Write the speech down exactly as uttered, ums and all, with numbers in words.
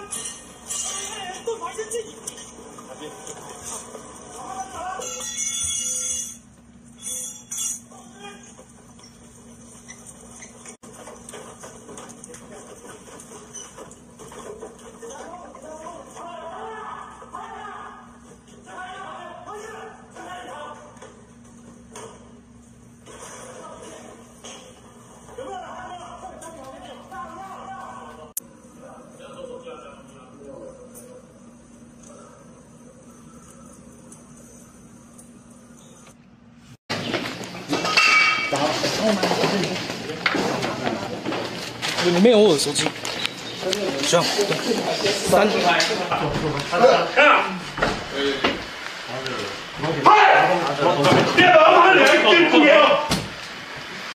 盾牌先进。里面有我的手机，这样，三， 嗨，别打他脸，别不给。